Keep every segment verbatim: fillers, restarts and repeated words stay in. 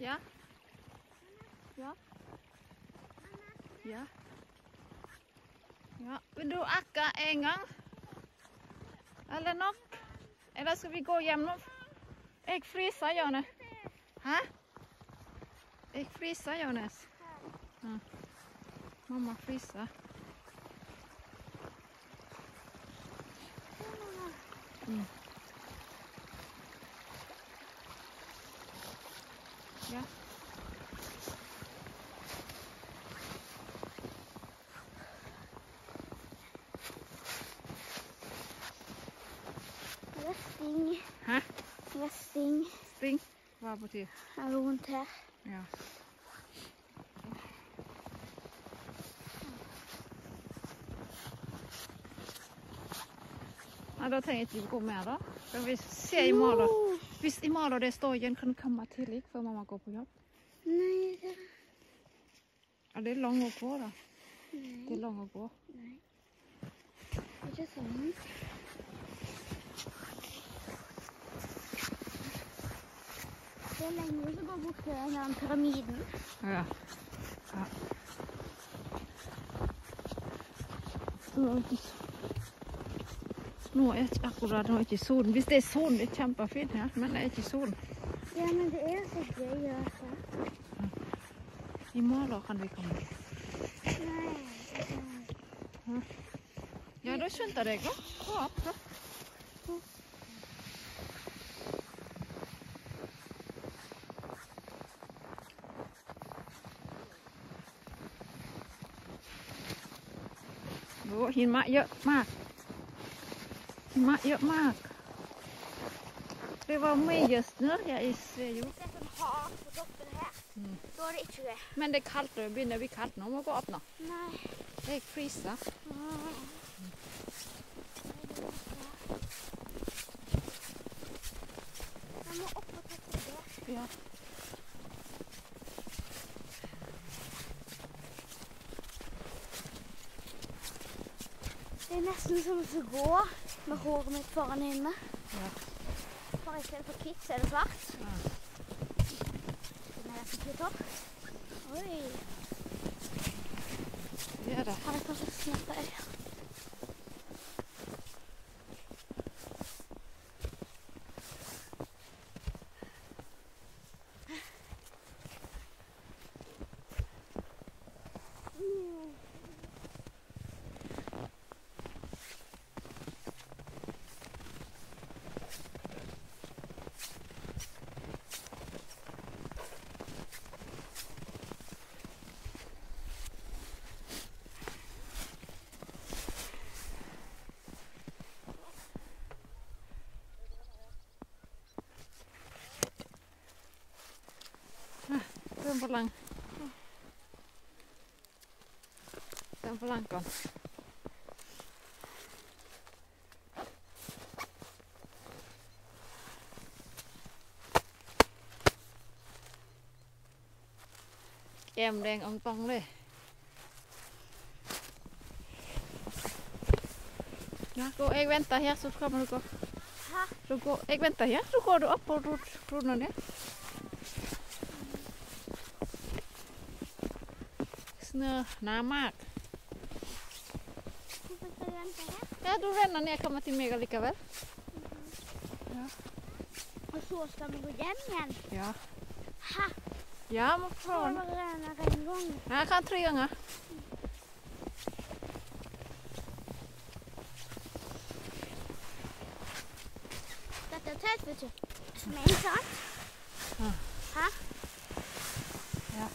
Ja. Ja. Ja. Ja. Vil du akke en gang? Eller nok? Eller skal vi gå hjem nå? Jeg fryser, Johannes. Hæ? Jeg fryser, Johannes. Ja. Mamma fryser. Mm. Ja. Sting. Hæ? Sting. Sting? Hva betyr? Er rundt her. Ja. Ja, da trenger ikke vi gå mer da. Kan vi se i morgen? Hvis i morgen det står igjen, kan du komme tidlig før mamma går på jobb? Nei, det... Ja, det er lang å gå da. Nei. Det er lang å gå. Nei. Ikke sånn. Det er lenge å gå bort til den pyramiden. Ja. Ja. Nå er ikke akkurat nå er ikke solen. Hvis det er solen, det er kjempefint her, men det er ikke solen. Ja, men det er så gøy å se. Ja. I morgen kan vi komme. Nei. Ja, ja da skjønte jeg da. Gå opp da.โอ้หิมะเยอะมากหิมะเยอะมากdet var mye snø jeg ser jo Det er sånn hard på toppen her. mm. Da er det ikke det. men det er kaldt, det begynner å bli kaldt nå, må gå opp nå. Nei. Jeg fryser. Mm. Jeg må opp og ta til det. Ja. Det er nesten som å gå med håret mitt foran inne. Ja. Bare i stedet for hvitt, så er det svart. Ja. Den er nesten litt opp. Oi. Det er det. Har jeg kanskje snart det? Den for lang. Den for lang kan. Em đen ông tông đi. Ja, gå, jeg venter her, så kommer du gå. Hæ? Så gå, jeg venter her, så går du opp og runder ned. Snø nærmere. Hvorfor skal du vente her? Ja, du renner ned, kommer til meg allikevel. Ja. Og så skal vi gå hjem igjen? Ja. Hæ? Ja, må Så prøve. bare renner en gang. Ja, jeg kan tre ganger. Dette er tøft, vet du. Men sant? Ja. Hæ? Ja.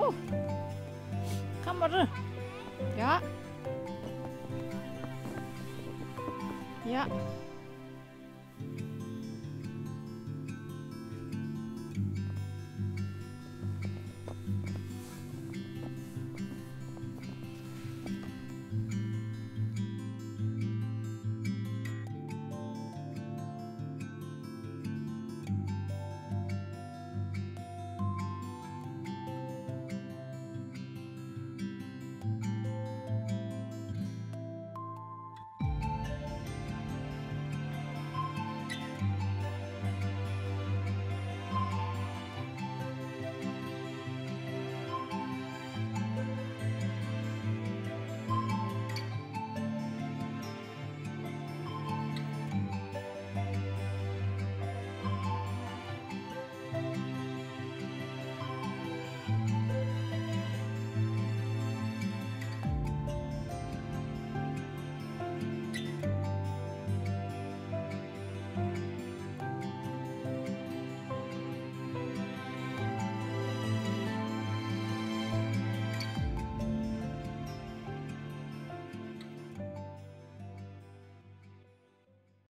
Kommer du? Ja. Ja.